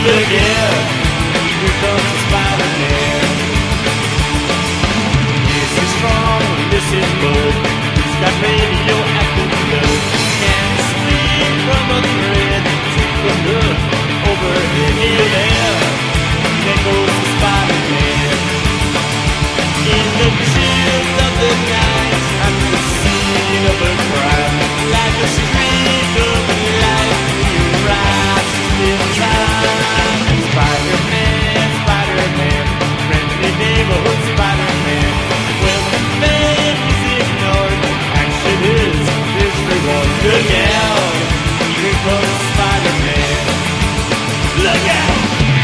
Look out, here comes the Spider-Man. This is strong, this is good. He's got radioactive blood. Can't sleep from a thread. Take a look over here there. There goes the Spider-Man. In the chills of the night, at the scene of a crime, like a streak of light, you rise in time. Spider-Man, Spider-Man, friendly neighborhood Spider-Man. When the fame is ignored, action is his reward. Look out, here comes Spider-Man. Look out!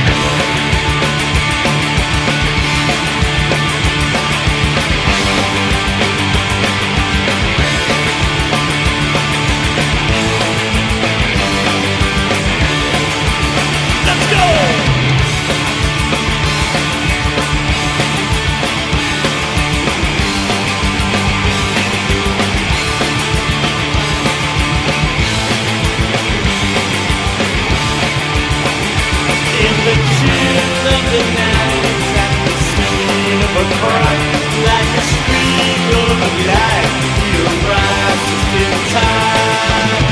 The chills of the night, at the scene of a crime, like a streak of light, you rise just in time.